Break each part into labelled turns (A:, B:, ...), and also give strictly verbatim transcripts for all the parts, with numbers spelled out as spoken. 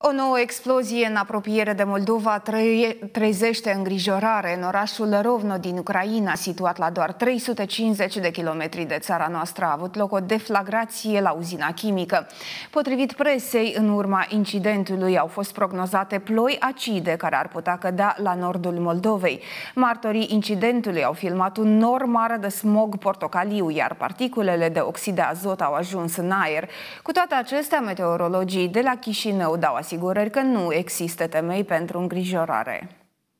A: O nouă explozie în apropiere de Moldova trezește îngrijorare în orașul Rovno din Ucraina, situat la doar trei sute cincizeci de kilometri de țara noastră. A avut loc o deflagrație la uzina chimică. Potrivit presei, în urma incidentului au fost prognozate ploi acide care ar putea cădea la nordul Moldovei. Martorii incidentului au filmat un nor mare de smog portocaliu, iar particulele de oxid de azot au ajuns în aer. Cu toate acestea, meteorologii de la Chișinău dau asigurări că nu există temei pentru îngrijorare.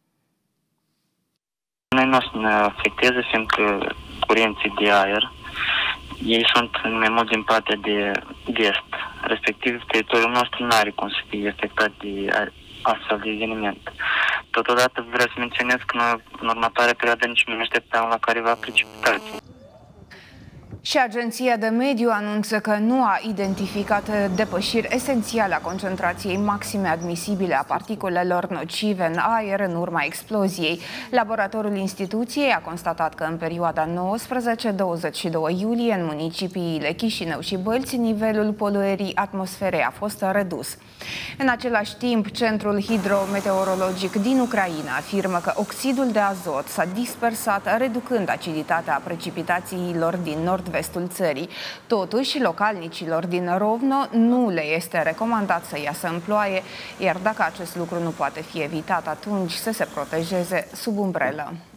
B: Noi nu o să ne afecteze, fiindcă curenții de aer, ei sunt mai mult din partea de est, respectiv teritoriul nostru nu are cum să fie afectat de astfel de eveniment. Totodată vreau să menționez că noi, în următoarea perioadă nici nu ne așteptăm la careva precipitații.
A: Și Agenția de Mediu anunță că nu a identificat depășiri esențiale a concentrației maxime admisibile a particulelor nocive în aer în urma exploziei. Laboratorul instituției a constatat că în perioada nouăsprezece douăzeci și doi iulie, în municipiile Chișinău și Bălți, nivelul poluării atmosferei a fost redus. În același timp, Centrul Hidrometeorologic din Ucraina afirmă că oxidul de azot s-a dispersat, reducând aciditatea precipitațiilor din nord-vestul țării. Totuși, localnicilor din Rovno nu le este recomandat să iasă în ploaie, iar dacă acest lucru nu poate fi evitat, atunci să se protejeze sub umbrelă.